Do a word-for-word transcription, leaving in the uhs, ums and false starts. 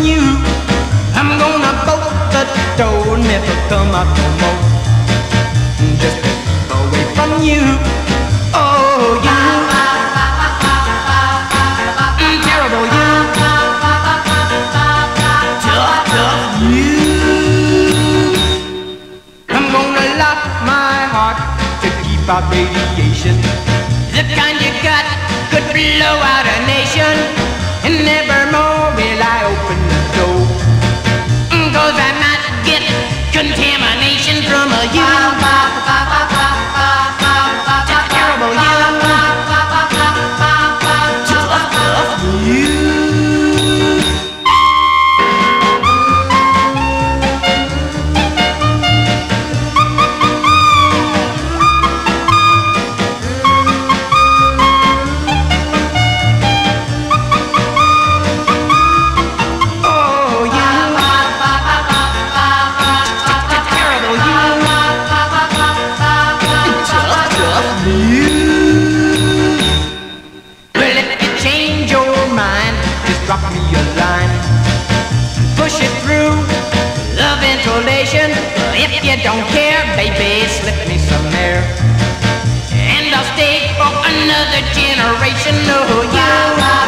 you. I'm gonna bolt the door, never come out no more. Just to keep away from you. Oh, you. Mm, terrible you. Tough, tough you. I'm gonna lock my heart to keep out radiation. The kind you got could blow out a nation. And nevermore will I open the door, cause I might get contamination from a you. Terrible you. Tough, tough you. Drop me a line, push it through the ventilation. If you don't care, baby, slip me some air, and I'll stay for another generation. Oh, you.